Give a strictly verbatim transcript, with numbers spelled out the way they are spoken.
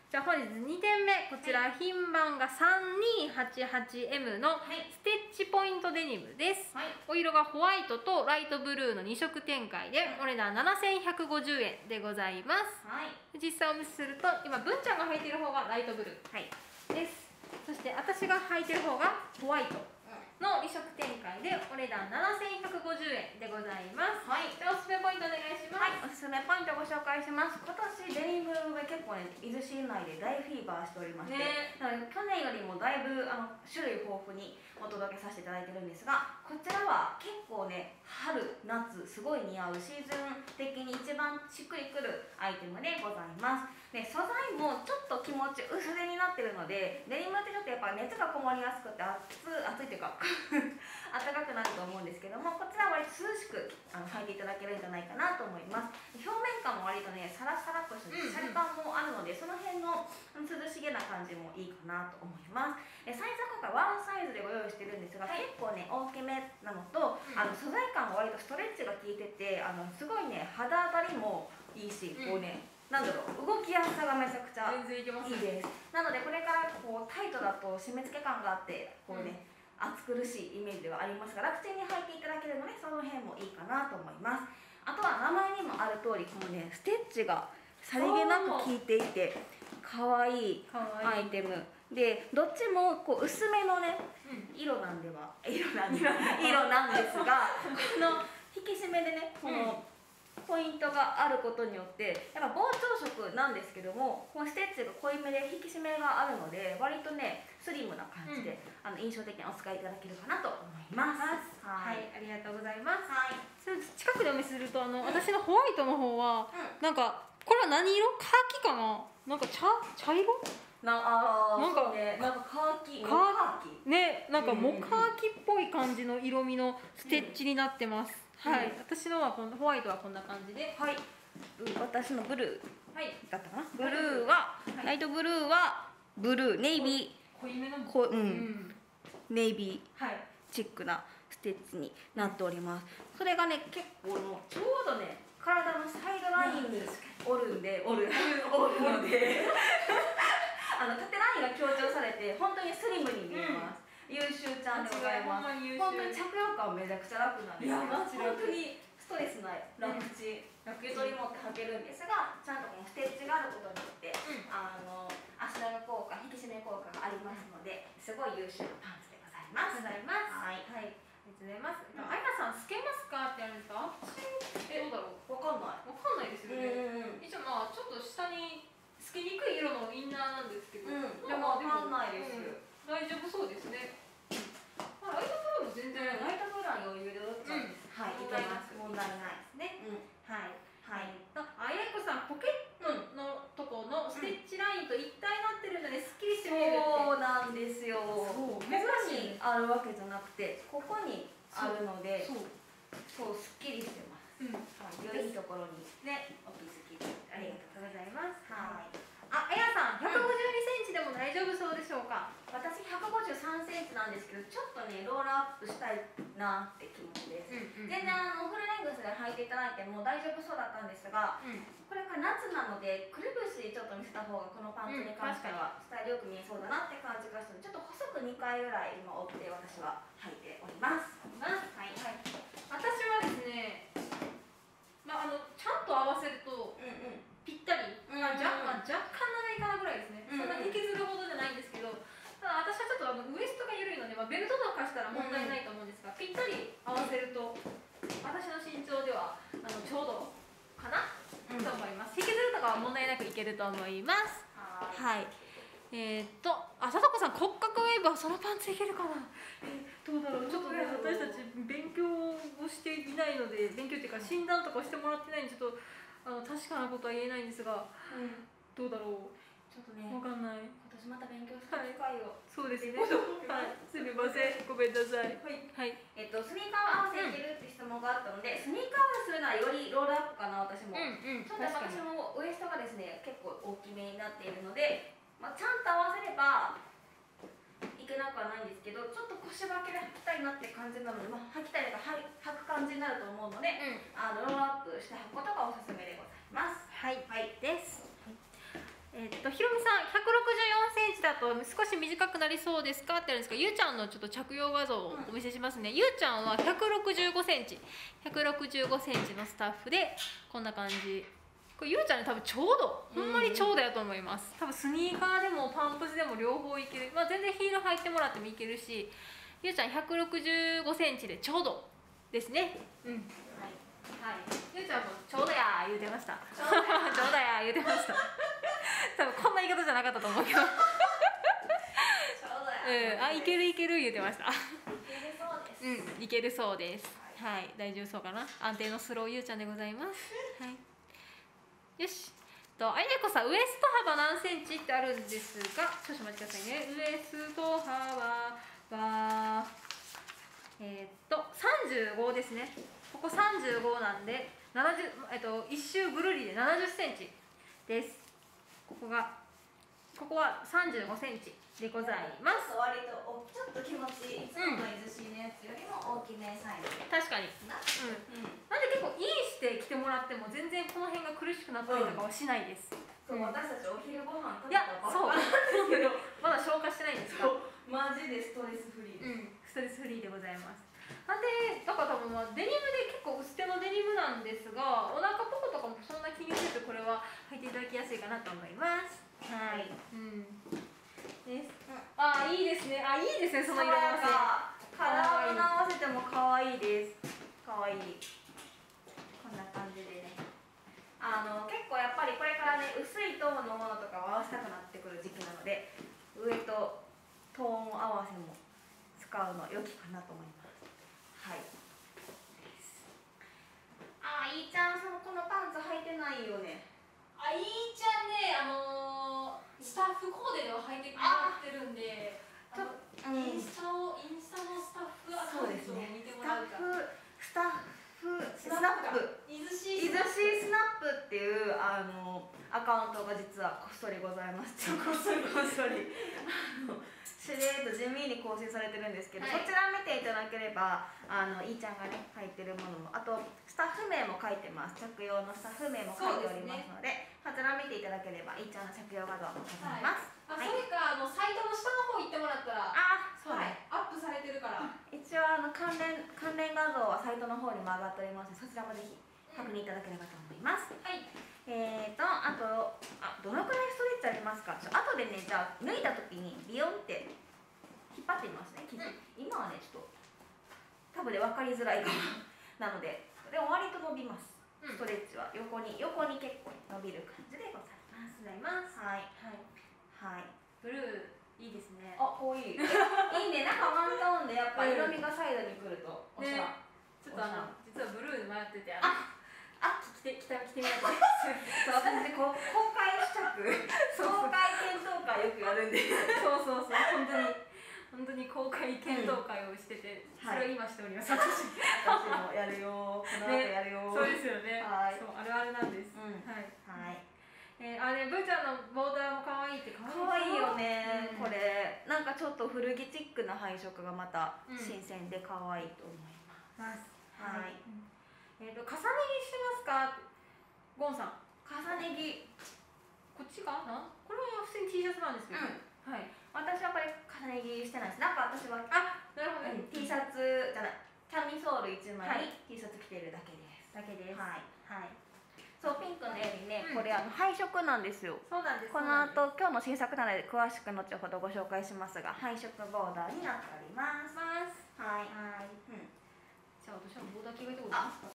じゃあ本日にてんめ、こちら品番がさんにーはちはちエム のステッチポイントデニムです、はい、お色がホワイトとライトブルーのに色展開で、お値段ななせんひゃくごじゅうえんでございます、はい、実際お見せすると、今文ちゃんが履いている方がライトブルー、はい、です。そして私が履いている方がホワイトのに色展開で、お値段ななせんひゃくごじゅうえんでございます。はい、じゃあおすすめポイントお願いします。 はい、おすすめポイントをご紹介します。今年デニムが結構ね、伊豆市内で大フィーバーしておりまして、ね、なので去年よりもだいぶあの種類豊富にお届けさせていただいてるんですが、こちらは結構ね、春夏すごい似合うシーズン的に一番しっくりくるアイテムでございます。で、素材もちょっと気持ち薄手になってるので、デニムってちょっとやっぱ熱がこもりやすくて熱熱いっていうか暖かくなると思うんですけども、こちらは割と涼しくあの履いていただけるんじゃないかなと思います。表面感も割とねサラサラっとしたシャリ感もあるので、その辺の涼しげな感じもいいかなと思います。えサイズは今回ワンサイズでご用意してるんですが、はい、結構ね大きめなのと、うん、あの素材感が割とストレッチが効いてて、あのすごいね肌当たりもいいし、こうね、うん、なんだろう、動きやすさがめちゃくちゃいいです。なのでこれからこうタイトだと締め付け感があってこうね、うん、暑苦しいイメージではありますが、楽ちんに履いていただけるのでその辺もいいかなと思います。あとは名前にもある通り、このねステッチがさりげなく効いていて可愛いアイテムで、どっちもこう薄めのね、うん、色なんでは色なんで色なんですが、この引き締めでね、この、うんポイントがあることによってやっぱ膨張色なんですけども、このステッチが濃いめで引き締めがあるので割とねスリムな感じで、うん、あの印象的にお使いいただけるかなと思います。 はい、はい、ありがとうございます。はい、近くでお見せするとあの、うん、私のホワイトの方は、うん、なんかこれは何色？カーキかな？なんか茶茶色？ なあなんかね、なんかカーキ、 カーキね、なんかモカーキっぽい感じの色味のステッチになってます。うん、はい、うん、私のはこのホワイトはこんな感じで、 はい、私のブルー、はい、だったかな。ブルーは、はい、ライトブルーはブルーネイビー、 濃いめのこうん、うん、ネイビーチックなステッチになっております。それがね結構のちょうどね体のサイドラインに折るんで折る折るのであの縦ラインが強調されて本当にスリムに見えます。うん、優秀ちゃんでございます。本当に着用感めちゃくちゃ楽なんですよ。本当にストレスない楽ちん、受け取り持って履けるんですが、ちゃんとこのステッチがあることによって、うん、あの足長効果、引き締め効果がありますので、すごい優秀なパンツでございます。 ございます。はい、はい、ありがとうございます。あやさん透けますかってあるんですか？ え、どうだろう。わかんない。 わかんないですよね。一応まあちょっと下に透けにくい色のインナーなんですけど、うん、 でもわかんないです。 大丈夫そうですね。ライトブルーも全然ライトブルーは余裕でどっちです。はい、いけます。問題ないですね。 はいはい。あやいこさん、ポケットのとこのステッチラインと一体になってるのですっきりして見えるって。 そうなんですよ。ここにあるわけじゃなくて、ここにあるので、そうすっきりしてます。うん、はい、良いところにね、お気づきでありがとうございます。はい。 あ、あやさん、ひゃくごじゅうにセンチでも大丈夫そうでしょうか？ 私ひゃくごじゅうさんセンチなんですけど、ちょっとねロールアップしたいなって気持ちです。全然あのフルレングスで履いていただいても大丈夫そうだったんですが、うん、これから夏なのでくるぶしちょっと見せた方がこのパンツに関してはスタイルよく見えそうだなって感じがしたので、ちょっと細くにかいぐらい今折って私は履いております。 はい、はい、私はですね、まあ、あのちゃんと合わせると、うんうん、ぴったり、まあ、若干長いかなぐらいですね。そんなに引きずるほどじゃないんですけど、ただ私はちょっとあのウエストが緩いので、まあ、ベルトとかしたら問題ないと思うんですが、ぴったり合わせると私の身長ではあのちょうどかな、うん、と思います。引きずるとかは問題なくいけると思います。はい。えー、っとあさとこさん、骨格ウェーブはそのパンツいけるかな。えー、どうだろう。ちょっとね、私たち勉強をしていないので、勉強っていうか診断とかしてもらってないんで、ちょっとあの確かなことは言えないんですが、うん、どうだろう。 ちょっとね、 わかんない。 今年また勉強する機会を、はい、 そうですね。はい、すみません、ごめんなさい。はい、はい。 えっとスニーカーを合わせていけるって質問があったので、うん、スニーカーをするならよりロールアップかな私も。うんうん、ちょっと私もウエストがですね結構大きめになっているので、まあ、ちゃんと合わせればいけなくはないんですけど、ちょっと腰履きで履きたいなって感じなので、まあ、履きたいとか履く感じになると思うので、うん、あのロールアップして履くことがおすすめでございます。 はい、はい、です。はい、 えっとひろみさん、ひゃくろくじゅうよんセンチだと少し短くなりそうですかってあるんですが、ゆうちゃんのちょっと着用画像をお見せしますね。ゆうちゃんはひゃくろくじゅうごセンチ、ひゃくろくじゅうごセンチのスタッフでこんな感じ。これゆうちゃんに多分ちょうど、ほんまにちょうどやと思います。多分スニーカーでもパンプスでも両方いける。まあ全然ヒール履いてもらってもいけるし、ゆうちゃんひゃくろくじゅうごセンチでちょうどですね。うん。はい、ゆうちゃんもちょうどやー言うてました。ちょうどやー言うてました。多分こんな言い方じゃなかったと思うけど。ちょうどや。うん、あ、いけるいける言うてました。いけるそうです。うん、いけるそうです。はい、大丈夫そうかな。安定のスローゆうちゃんでございます。はい。よし。と、あやこさん、ウエスト幅何センチってあるんですが、少々お待ちくださいね。ウエスト幅は。えー、っと、さんじゅうごですね。ここさんじゅうごなんで、ななじゅう、えっと、一周ぐるりでななじゅっセンチです。ここが、ここはさんじゅうごセンチでございます。 割とおちょっと気持ちいい、いつもの伊豆シーのやつよりも大きめサイズ。 確かに。うん。なんで結構インして着てもらっても全然この辺が苦しくなったりとかはしないです。 そう、私たちお昼ご飯食べいや、 たそう。まだ消化してないんですか。 マジでストレスフリーです。 うん、ストレスフリーでございます。なんで、だから多分まあデニムで結構薄手のデニムなんですが、お腹ポコとかもそんな気にせずこれは履いていただきやすいかなと思います。はい。うん。です。うん、あ、いいですね。あ、いいですね。その色合わせ。 体に合わせても可愛いです。可愛い。こんな感じでね。あの結構やっぱりこれからね、薄いトーンのものとかを合わせたくなってくる時期なので、上とトーン合わせも使うの良きかなと思います。はい。あー、いいちゃん、そのこのパンツ履いてないよね。 あ、いいちゃんね、あのー、スタッフコーデでは履いてもらってるんで、ちょっと、うん、インスタをインスタのスタッフアカウントを見てもらうか。 スタッフスタッフ伊豆シースナップっていうあのアカウントが実はこっそりございます。こっそりこっそりあのしれっと地味に更新されてるんですけど、はい、そちら見ていただければあのいいちゃんがね書いてるものも、あとスタッフ名も書いてます。着用のスタッフ名も書いておりますので、そちら見ていただければいいちゃんの着用画像もございます。 はい、あ、それかあのサイトの下の方行ってもらったら、 あ、そうね、 はい、アップされてるから。 一応あの関連関連画像はサイトの方にも上がっておりますので、そちらもぜひ確認いただければと思います。はい。えーとあとあどのくらいストレッチありますか。ちょ後でね、じゃあ脱いだ時にビヨンって引っ張ってみますね。うん、今はねちょっと多分で分かりづらいかななので、でも割と伸びます。ストレッチは横に横に結構伸びる感じでございます。ございます。はいはいはい。 ブルーいいですね。 あ、こういい。いいね。なんかワントーンでやっぱ色味がサイドに来るとおしゃれ。ね、 ちょっとあの実はブルー迷ってて、ああ着て着て着てみようと。 私こう公開試着、公開検討会よくやるんで。 そうそうそう、本当に本当に公開検討会をしてて、それを今しております。私もやるよ。この後やるよ。 そうですよね。 はい。 そう、あるあるなんです。はいはい。 えー、あれ、ブーちゃんのボーダーも可愛いって可愛いよね、うん、これなんかちょっと古着チックな配色がまた新鮮で可愛いと思います。うん、はい。うん、 えっ、ー、と重ね着してますか、ゴンさん。 重ね着。 こっちかな？これは普通に T シャツなんですけど。うん、はい。 私はこれ重ね着してないです。なんか私はあ、なるほどね。 T シャツじゃない、キャミソールいちまいに T シャツ着てるだけです。 だけです。 はいはい。そう、ピンクのようにね、うん、これあの配色なんですよ。 そうなんです。 この後今日の新作なので詳しく後ほどご紹介しますが、配色ボーダーになっております。はい。はい。うん。 じゃあ私はボーダー着替えてことですか？